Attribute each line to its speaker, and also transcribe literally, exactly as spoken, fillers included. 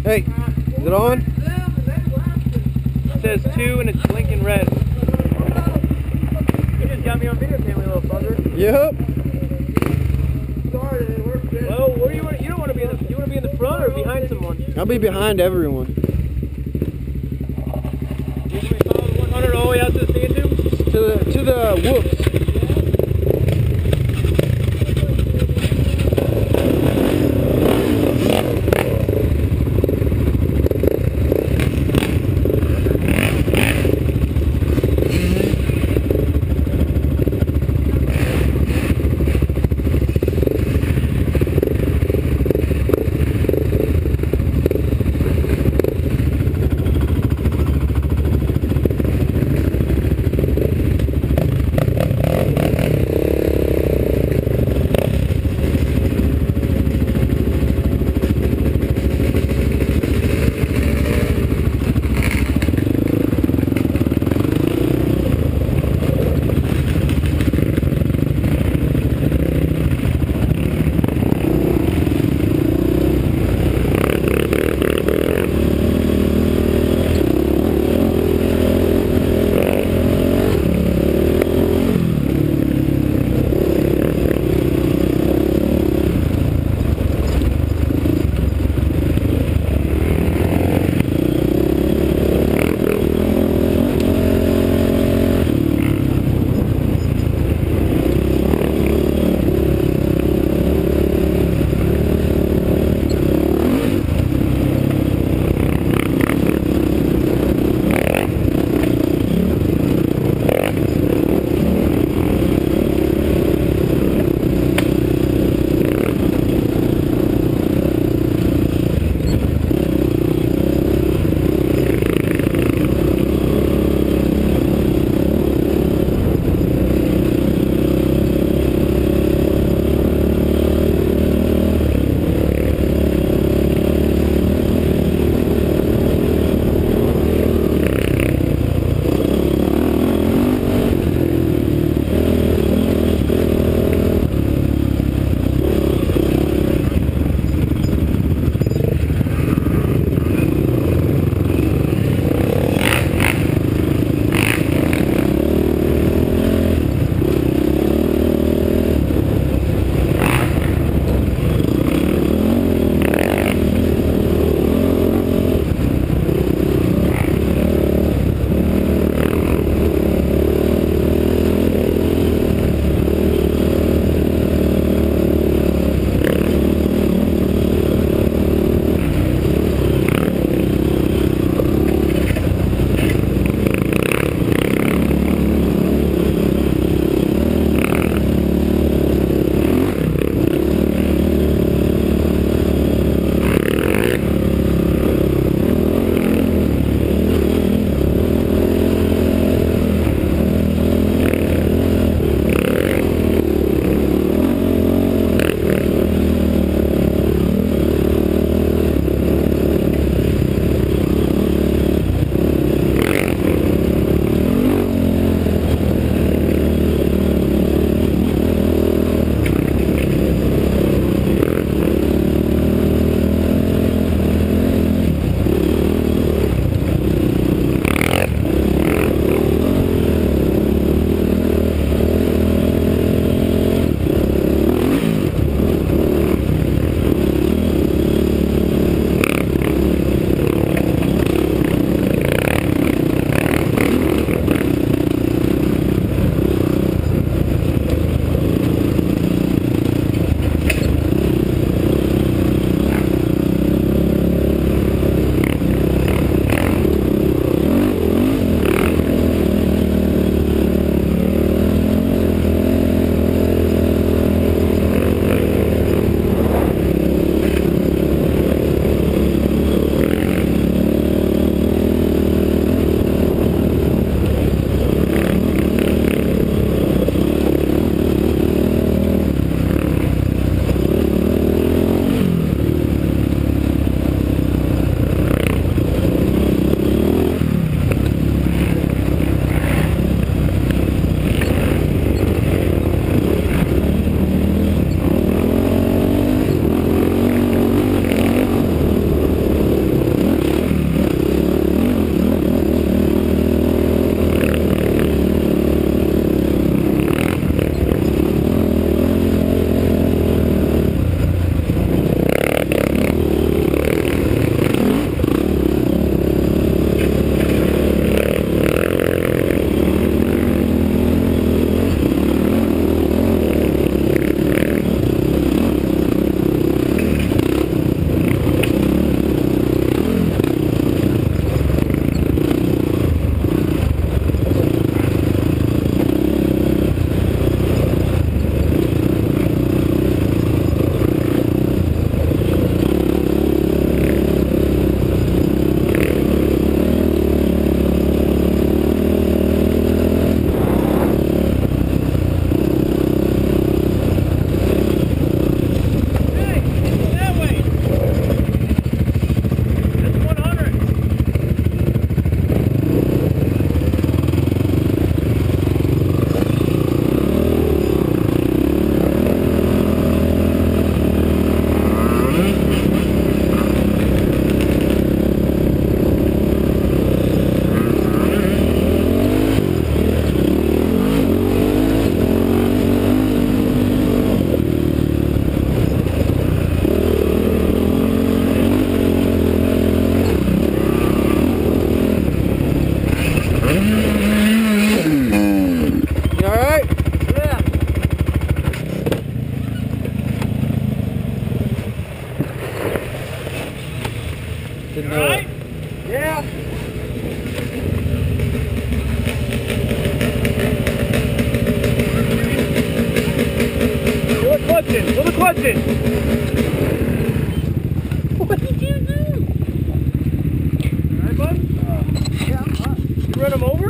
Speaker 1: Hey, is it on?
Speaker 2: It says two and it's blinking red. You just got me on video camera, little bugger.
Speaker 1: Yep.
Speaker 2: Well, where do you want? You don't want to be in the. You want to be in the front or behind someone?
Speaker 1: I'll be behind everyone.
Speaker 2: You want me to follow the one hundred all the way out to the sand dunes?
Speaker 1: To the to the whoops. To
Speaker 2: All
Speaker 1: know
Speaker 2: right?
Speaker 1: it.
Speaker 2: Yeah. Put the clutch in. Put the clutch in. What did you do? All right, bud? Uh, yeah, I'm not. You run him over?